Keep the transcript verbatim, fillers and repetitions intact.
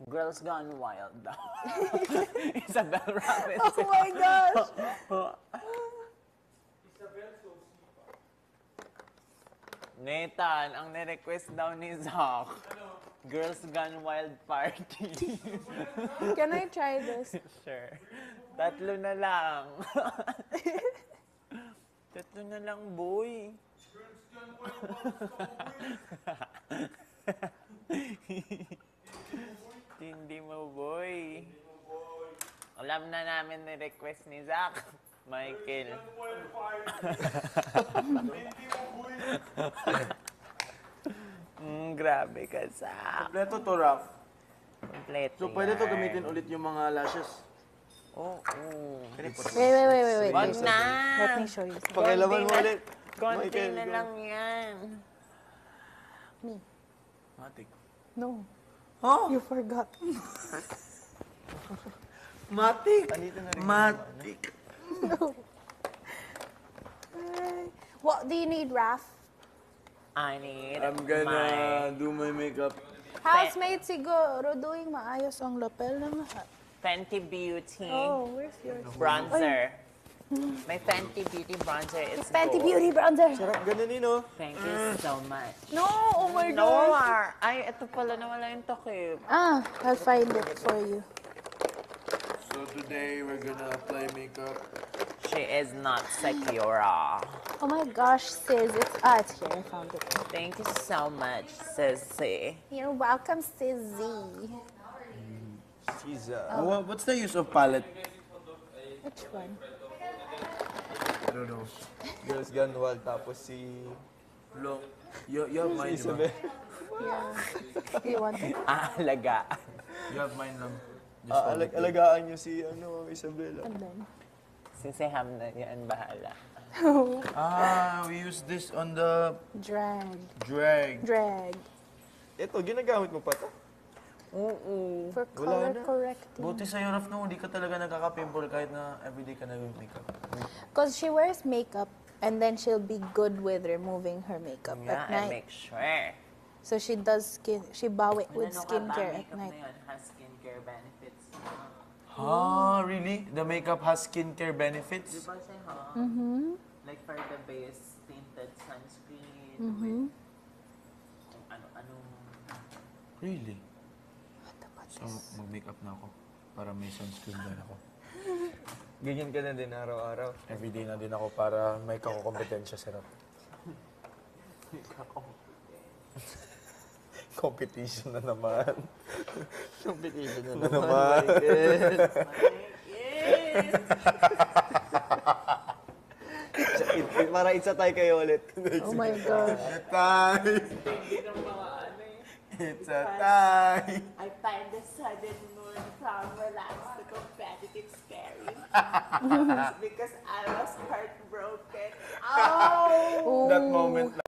Girls Gone Wild daw. Isabel Robinson. Oh my gosh! Nathan, ang nirequest daw ni Zach. Girls Gone Wild Party. Can I try this? Sure. Tatlo na lang. Tatlo na lang, boy. Girls Gone Wild. Hindi mo, boy. Alam na namin ni request ni Zach. Michael. mm, grabe ka, Zach. Kompleto to, Raf. Kompleto So, pwede to yan. gamitin ulit yung mga lashes. Oo. Oh, oh. Wait, wait, wait, wait, wait. Wag na. Let me show you. Pakilaman mo Konti na- ulit. Konti Michael, na go. lang yan. Me. Matik. No. Oh! You forgot. Matik! Andito na rin. Matik! No. Ay. What do you need, Raf? I need I'm gonna do my makeup. Housemate siguro, doing maayos ang lapel ng lahat. Fenty Beauty Oh, where's yours? bronzer. My Fenty Beauty bronzer is Fenty gold. Beauty bronzer. Sarap ganunin, oh. Thank you so much. No, oh my No, God. ay, ito pala nawala yung takip. Ah, I'll find it for you. So today, we're gonna apply makeup. She is not secure. Oh my gosh, sis, it's ah, it's here. I found it. Thank you so much, sissy. You're welcome, Sizzy. Caesar. Oh, what's the use of palette? Which one? I don't know. Girls Gone Wild, tapos si... Look, you, you have mine, Isabel. Yeah. You want it? Aalagaan. You have mine lang. Just Ah, hold alag it. alagaan niyo si ano, Isabela. And then. Sisiham na yan, bahala. Ah, we use this on the Drag. drag. Drag. Ito, ginagamit mo pa to? Oo. For Wala color na. correcting. Buti sa'yo, Raf, no, hindi ka talaga nagkaka-pimple kahit na everyday ka nag-makeup. Because she wears makeup and then she'll be good with removing her makeup Yeah, at I night. make sure. So she does skin, she bawi with Ano ka ba, skincare at makeup night. na yun has skincare benefits. Ah, really? The makeup has skincare Di benefits? ba siya, ha? Mm-hmm. Like for the base tinted sunscreen Mm-hmm. with kung ano-ano. Really? What about So, this? mag-makeup na ako para may sunscreen din ako. Ganyan ka na din araw-araw. Everyday na din ako para may kakompetensya sa Raf. Competition na naman. Competition na Na naman, naman. Michael. Yes! Para itsa tayo kayo ulit. Oh my gosh. It's a tie! Hindi ng mga ano eh. It's a tie! I find the sudden mood from relax to competitive scary. Because I was heartbroken. Oh! That moment